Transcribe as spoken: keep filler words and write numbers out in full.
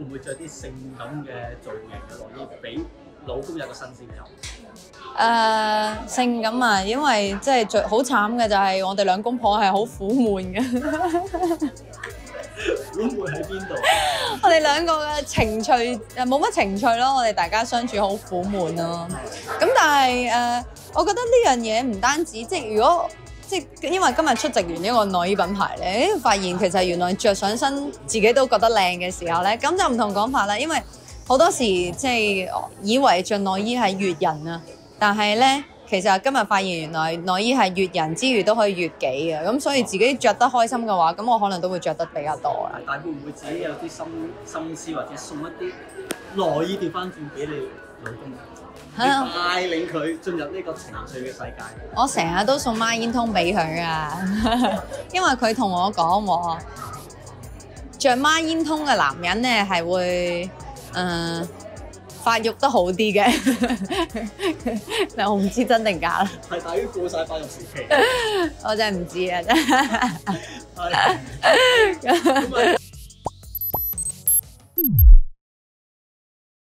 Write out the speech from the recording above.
唔會着啲性感嘅造型嘅內衣，俾老公有個新鮮感？ 誒、呃、性感啊，因為即係最好慘嘅就係我哋兩公婆係好苦悶嘅。 苦悶喺邊度？ 我哋兩個嘅情趣誒冇乜情趣咯，我哋大家相處好苦悶咯。咁但係誒、呃，我覺得呢樣嘢唔單止，即係如果即係因為今日出席完一個內衣品牌咧，發現其實原來着上身自己都覺得靚嘅時候咧，咁就唔同講法啦。因為好多時即係以為着內衣係悅人啊。但係咧，其實今日發現原來內衣係悅人之餘都可以悅己嘅，咁所以自己着得開心嘅話，咁我可能都會着得比較多啦。 但係會唔會自己有啲心心思，或者送一啲內衣調翻轉俾你老公，你帶領佢進入呢個情趣嘅世界？ 我成日都送孖煙通俾佢啊，因為佢同我講喎，着孖煙通嘅男人咧係會誒。呃發育得好啲嘅，但我唔知真定假啦。 係大於過晒發育時期。 我真係唔知啊，真係。 咁啊，